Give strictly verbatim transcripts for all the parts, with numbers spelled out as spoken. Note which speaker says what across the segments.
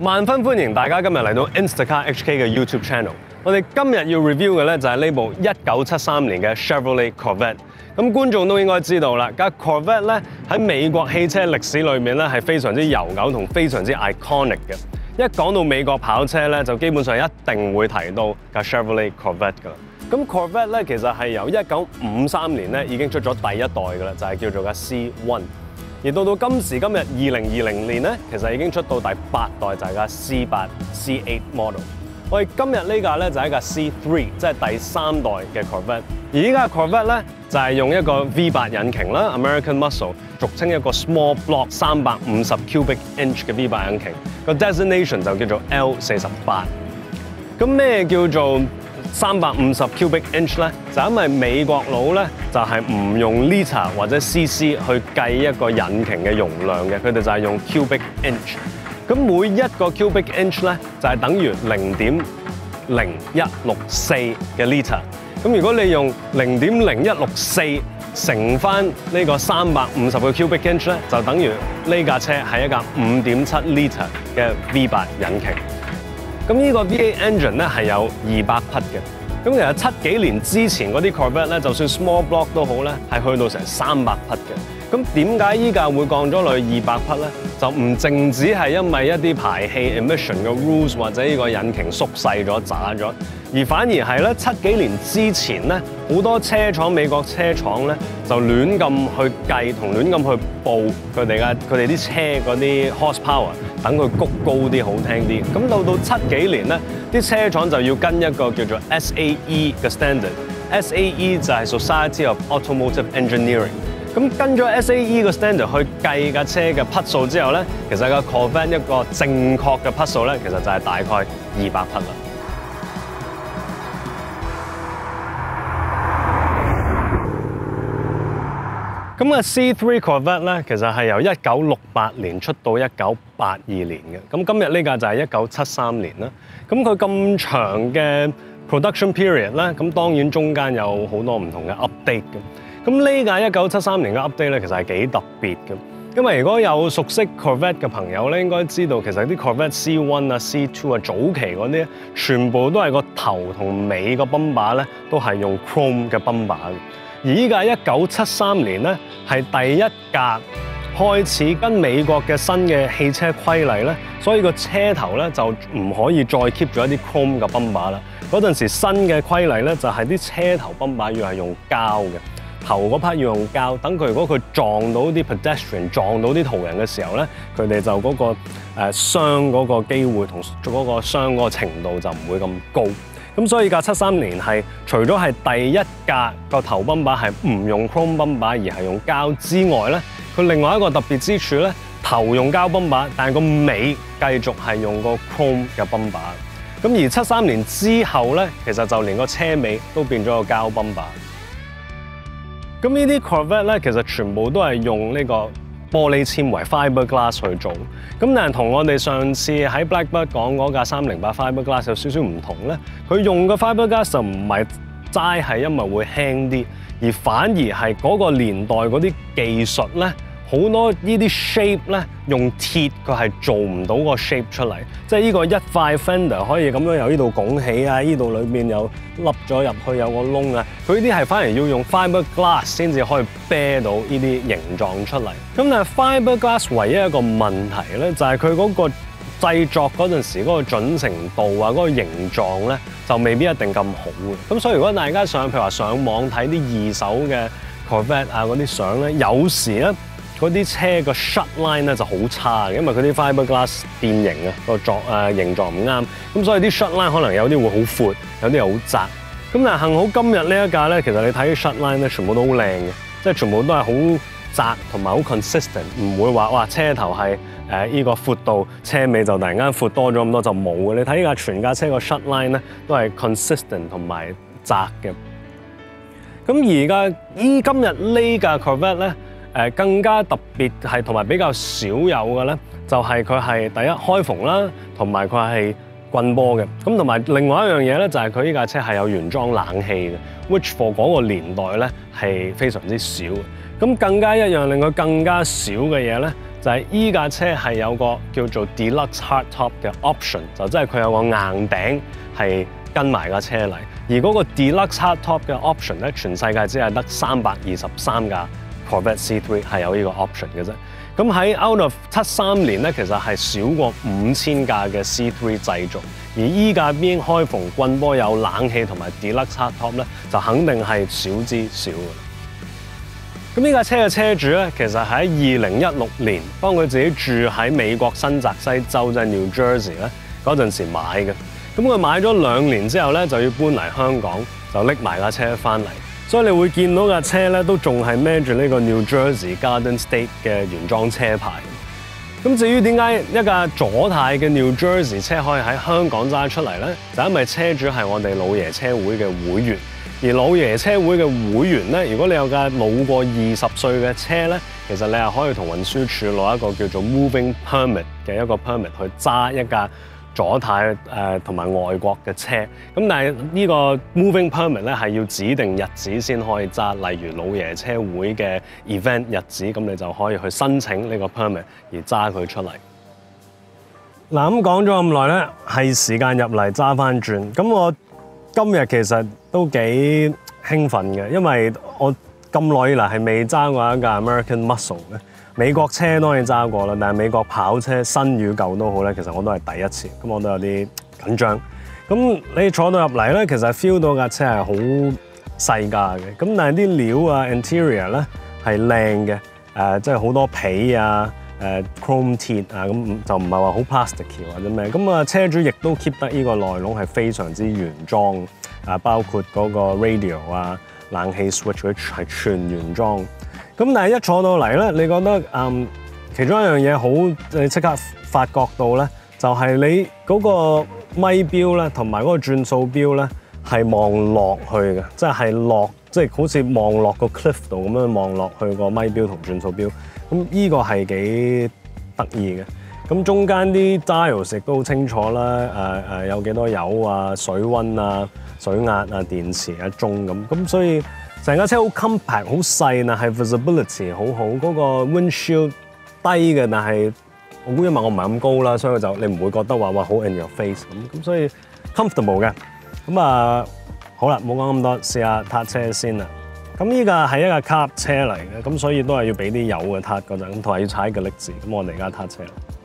Speaker 1: 萬分歡迎大家今日嚟到 Instacar H K 嘅 YouTube channel。我哋今日要 review 嘅咧就係呢部一九七三年嘅 Chevrolet Corvette。咁觀眾都應該知道啦，架 Corvette 咧喺美國汽車歷史裏面咧係非常之悠久同非常之 iconic 嘅。一講到美國跑車咧，就基本上一定會提到架 Chevrolet Corvette 㗎啦。咁 Corvette 咧其實係由一九五三年咧已經出咗第一代㗎啦，就係叫做架 C 一。而到到今時今日二零二零年咧，其實已經出到第八代就係架 C 八 C 八 model。我哋今日呢架咧就係一架 C 三，即係第三代嘅 Corvette。而依家 Corvette 咧就係用一個 V 八引擎啦 ，American Muscle， 俗稱一個 Small Block 三百五十 cubic inch 嘅 V 八引擎，個 designation 就叫做 L 四十八。咁咩叫做三百五十 cubic inch 咧？就因為美國佬咧就係唔用 litres 或者 C C 去計一個引擎嘅容量嘅，佢哋就係用 cubic inch。咁每一個 cubic inch 咧就係等於零點零一六四嘅 litre。咁如果你用零點零一六四乘翻呢個三百五十個 cubic inch 咧，就等於呢架車係一架五點七 litre 嘅 V 八引擎。咁呢個 V 八 engine 咧係有二百匹嘅。咁其實七幾年之前嗰啲 Corvette 咧，就算 small block 都好咧，係去到成三百匹嘅。咁點解依架會降咗落去二百匹咧？就唔淨止係因為一啲排氣 emission 嘅 rules 或者呢個引擎縮細咗、渣咗，而反而係咧七幾年之前咧，好多車廠美國車廠咧就亂咁去計同亂咁去報佢哋嘅佢哋啲車嗰啲 horsepower， 等佢谷高啲、好聽啲。咁到到七幾年咧，啲車廠就要跟一個叫做 S A E 嘅 standard。S A E 就係 Society of Automotive Engineering。咁跟咗 S A E 個 standard 去計架車嘅匹數之後咧，其實個 Corvette 一個正確嘅匹數咧，其實就係大概二百匹啦。咁啊 C 三 Corvette 咧，其實係由一九六八年出到一九八二年嘅。咁今日呢架就係一九七三年啦。咁佢咁長嘅 production period 咧，咁當然中間有好多唔同嘅 update 嘅。咁呢架一九七三年嘅 update 咧，其實係幾特別嘅，因為如果有熟悉 Corvette 嘅朋友咧，應該知道其實啲 Corvette C 一啊、C 二啊早期嗰啲，全部都係個頭同尾個泵把咧，都係用 chrome 嘅泵把嘅。而依架一九七三年咧，係第一架開始跟美國嘅新嘅汽車規例咧，所以個車頭咧就唔可以再 keep 咗一啲 chrome 嘅泵把啦。嗰陣時新嘅規例咧，就係啲車頭泵把要係用膠嘅。頭嗰 part 要用膠，等佢如果佢撞到啲 pedestrian 撞到啲途人嘅時候咧，佢哋就嗰、嗰個誒、呃、傷嗰個機會同嗰個傷嗰個程度就唔會咁高。咁所以架七三年係除咗係第一架個頭泵把係唔用 chrome 泵把而係用膠之外咧，佢另外一個特別之處咧，頭用膠泵把，但係個尾繼續係用個 chrome 嘅泵把。咁而七三年之後咧，其實就連個車尾都變咗個膠泵把。咁呢啲 Corvette 咧，其實全部都係用呢個玻璃纖維 fiberglass 去做。咁但係同我哋上次喺 Blackbird 講嗰架三零八 fiberglass 有少少唔同咧。佢用嘅 fiberglass 就唔係齋係因為會輕啲，而反而係嗰個年代嗰啲技術咧，好多呢啲 shape 咧用鐵佢係做唔到個 shape 出嚟。即係呢個一塊 fender 可以咁樣由呢度拱起啊，呢度裏面有凹咗入去有個窿啊，佢呢啲係反而要用 fiberglass 先至可以啤到呢啲形狀出嚟。咁但係 fiberglass 唯一一個問題咧，就係佢嗰個製作嗰陣時嗰個準程度啊，嗰個形狀咧就未必一定咁好嘅。咁所以如果大家上譬如話上網睇啲二手嘅 Corvette 啊嗰啲相咧，有時咧嗰啲車個 shut line 咧就好差嘅，因為佢啲 fiberglass 變形啊，個作誒形狀唔啱，咁所以啲 shut line 可能有啲會好闊，有啲係好窄。咁但係幸好今日呢一架咧，其實你睇啲 shut line 咧，全部都好靚嘅，即係全部都係好窄同埋好 consistent， 唔會話哇車頭係誒依個闊度，車尾就突然間闊多咗咁多就冇嘅。你睇呢架全架車個 shut line 咧都係 consistent 同埋窄嘅。咁而家依今日呢架 Corvette 咧。誒更加特別係同埋比較少有嘅咧，就係佢係第一開篷啦，同埋佢係棍波嘅。咁同埋另外一樣嘢咧，就係佢呢架車係有原裝冷氣嘅 ，which for 嗰個年代咧係非常之少嘅。咁更加一樣令佢更加少嘅嘢咧， 就係依架車係有個叫做 Deluxe Hardtop 嘅 option， 就即係佢有個硬頂係跟埋架車嚟。而嗰個 Deluxe Hardtop 嘅 option 咧，全世界只係得三百二十三架 Corvette C 三係有呢個 option 嘅啫。咁喺 out of 七三年咧，其實係少過五千架嘅 C 三製造。而依架邊開篷棍波有冷氣同埋 Deluxe Hardtop 咧，就肯定係少之少嘅。咁呢架車嘅車主咧，其實喺二零一六年當佢自己住喺美國新澤西州即係 New Jersey 咧嗰陣時買嘅。咁佢買咗兩年之後咧，就要搬嚟香港，就拎埋架車翻嚟。所以你會見到架車咧，都仲係孭住呢個 New Jersey Garden State 嘅原裝車牌。咁至於點解一架左軚嘅 New Jersey 車可以喺香港揸出嚟咧？就因為車主係我哋老爺車會嘅會員，而老爺車會嘅會員咧，如果你有架老過二十歲嘅車咧，其實你係可以同運輸署攞一個叫做 Moving Permit 嘅一個 permit 去揸一架左軚誒同埋外國嘅車。咁但係呢個 Moving Permit 咧係要指定日子先可以揸，例如老爺車會嘅 event 日子，咁你就可以去申請呢個 permit 而揸佢出嚟。嗱，咁講咗咁耐咧，係時間入嚟揸翻轉。咁我今日其實都幾興奮嘅，因為我咁耐以嚟係未揸過一架 American Muscle 嘅。美國車當然揸過啦，但係美國跑車新與舊都好咧，其實我都係第一次，咁我都有啲緊張。咁你坐到入嚟咧，其實 feel 到架車係好細架嘅，咁但係啲料啊 interior 咧係靚嘅，誒即係好多皮啊、誒 chrome 鐵啊，咁就唔係話好 plasticky 或者咩。咁啊車主亦都 keep 得呢個內籠係非常之原裝，啊包括嗰個 radio 啊、冷氣 switch 佢係全原裝。咁但係一坐到嚟咧，你覺得嗯其中一樣嘢好，你即刻發覺到咧，就係、是、你嗰個咪錶咧，同埋嗰個轉數錶咧，係望落去嘅，即係落，即係好似望落個 cliff 度咁樣望落去個咪錶同轉數錶。咁呢個係幾得意嘅。咁中間啲 dials 亦都好清楚啦，誒、呃、誒有幾多油啊、水溫啊、水壓啊、電池啊、鐘咁，咁所以。成架車好 compact 好細，但係 visibility 好好，嗰、那個 windshield 低嘅，但係我估因為我唔係咁高啦，所以就你唔會覺得話哇好 in your face 咁，咁所以 comfortable 嘅。咁啊好啦，冇講咁多，試下撻車先啦。咁呢架係一架卡車嚟嘅，咁所以都係要俾啲油嘅撻嗰陣，同埋要踩個力字。咁我哋而家撻車。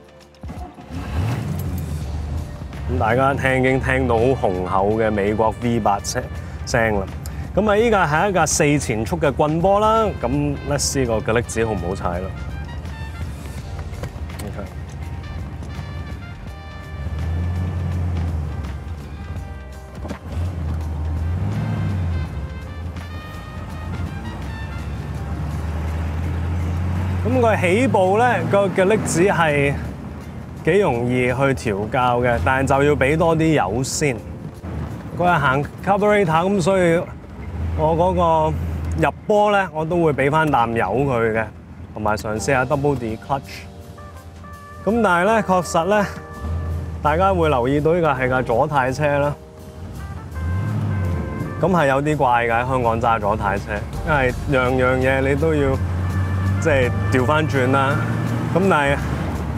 Speaker 1: 咁大家聽已經聽到好雄厚嘅美國 V 八 車聲啦。咁啊！依架係一架四前速嘅棍波啦，咁 let's see 個腳力子好唔好踩啦 ？OK。咁佢起步咧，個腳力子係幾容易去調校嘅，但係就要俾多啲油先。佢係行 carburetor 咁，所以。我嗰個入波咧，我都會俾翻啖油佢嘅，同埋嘗試下 double D clutch。咁但係咧，確實咧，大家會留意到呢架係架左軚車啦。咁係有啲怪嘅喺香港揸左軚車，因為樣樣嘢你都要即係調翻轉啦。咁但係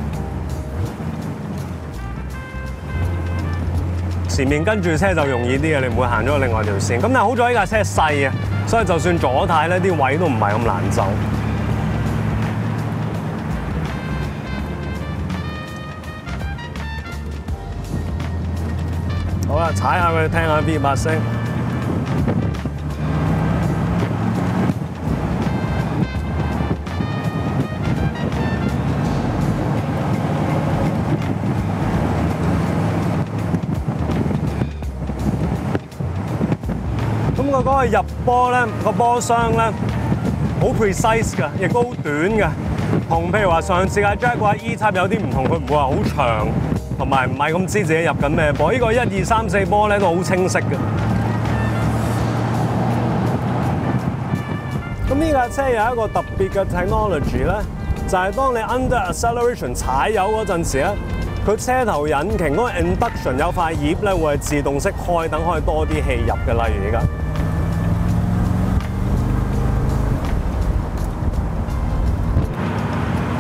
Speaker 1: 前面跟住車就容易啲嘅，你唔會行咗另外條線。咁但係好在呢架車細啊，所以就算左軚咧，啲位都唔係咁難走。好啦，踩下佢聽下 V 八聲。咁佢嗰個入波咧，個波箱咧好 precise 㗎，亦都好短嘅。同譬如話上次架 Jaguar E-Type 有啲唔同，佢唔會話好長，同埋唔係咁知自己入緊咩波。呢個一二三四波咧都好清晰嘅。咁呢架車有一個特別嘅 technology 咧，就係當你 under acceleration 踩油嗰陣時咧，佢車頭引擎嗰個 induction 有塊葉咧會係自動式開，等可以多啲氣入嘅。例如而家。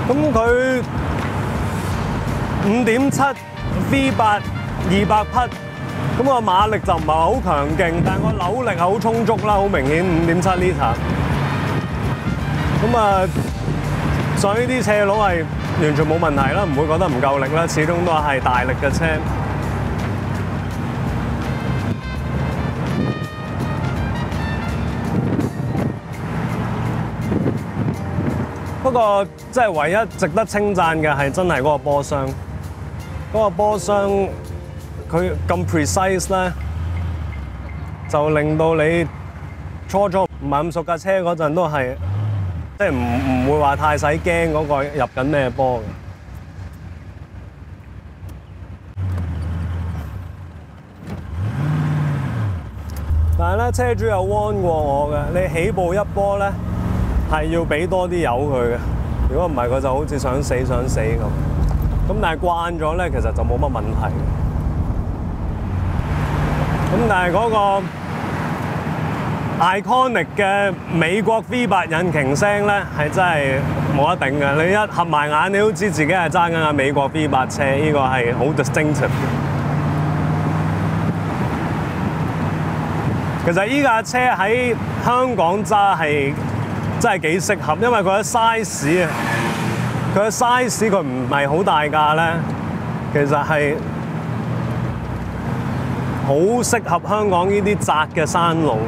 Speaker 1: 咁佢五點七 V 八二百匹，咁個馬力就唔係好強勁，但係個扭力係好充足啦，好明顯五點七 litres。咁啊，上呢啲斜路係完全冇問題啦，唔會覺得唔夠力啦，始終都係大力嘅車。不過，即係唯一值得稱讚嘅係真係嗰個波箱，嗰個波箱佢咁 precise 咧，就令到你初初唔係咁熟架車嗰陣都係，即係唔唔會話太使驚嗰個入緊咩波嘅。但係咧，車主有 warn 過我嘅，你起步一波咧，係要俾多啲油佢嘅，如果唔係佢就好似想死想死咁。咁但係慣咗咧，其實就冇乜問題。咁但係嗰個 iconic 嘅美國 V 八引擎聲咧，係真係冇得頂嘅。你一合埋眼，你都知自己係揸緊架美國 V 八車，呢個係好 distinctive 嘅。其實依架車喺香港揸係真係幾適合，因為佢嘅 size 啊，佢嘅 size 佢唔係好大架咧，其實係好適合香港呢啲窄嘅山路。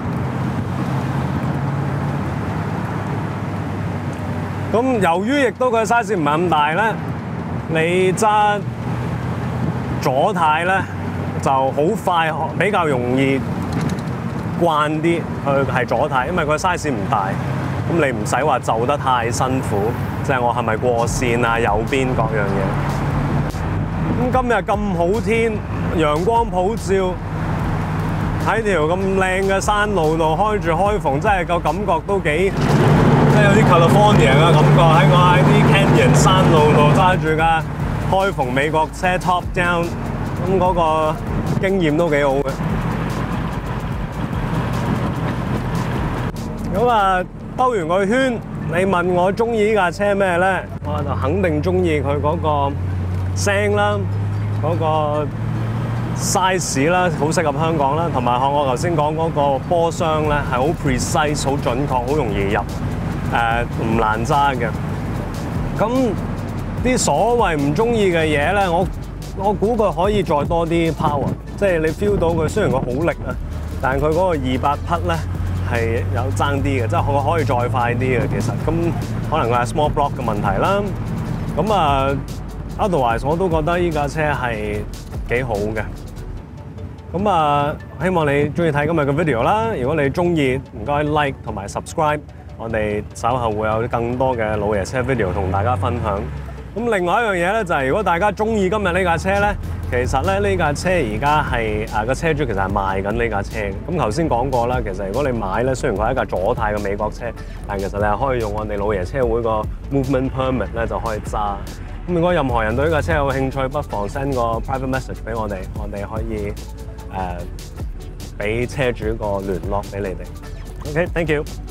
Speaker 1: 咁由於亦都佢嘅 size 唔係咁大咧，你揸左軚咧就好快，比較容易慣啲佢係左軚，因為佢 size 唔大。咁你唔使話就得太辛苦，即係我係咪過線啊、右邊各樣嘢。咁今日咁好天，陽光普照，喺條咁靚嘅山路度開住開篷，真係個感覺都幾，即係有啲 California 嘅感覺。喺我喺啲 Canyon 山路度揸住架開篷美國車 top down， 咁嗰個經驗都幾好嘅。咁啊〜兜完個圈，你問我中意呢架車咩咧？我就肯定中意佢嗰個聲啦，嗰個 size 啦，好適合香港啦，同埋學我頭先講嗰個波箱咧，係好 precise、好準確、好容易入，誒、呃、唔難揸嘅。咁啲所謂唔中意嘅嘢咧，我我估佢可以再多啲 power， 即係你 feel 到佢雖然佢好力啊，但係佢嗰個二百匹咧。係有爭啲嘅，即係佢可以再快啲嘅。其實咁可能佢係 small block 嘅問題啦。咁啊 ，otherwise 我都覺得依架車係幾好嘅。咁啊，希望你中意睇今日嘅 video 啦。如果你中意，唔該 like 同埋 subscribe。我哋稍後會有更多嘅老爺車 video 同大家分享。咁另外一樣嘢咧，就係如果大家中意今日呢架車咧，其實咧呢架車而家係誒個車主其實係賣緊呢架車。咁頭先講過啦，其實如果你買咧，雖然佢係一架左軚嘅美國車，但其實你係可以用我哋老爺車會個 movement permit 咧就可以揸。咁如果任何人對呢架車有興趣，不妨 send 個 private message 俾我哋，我哋可以誒俾車主個聯絡俾你哋。OK，thank you。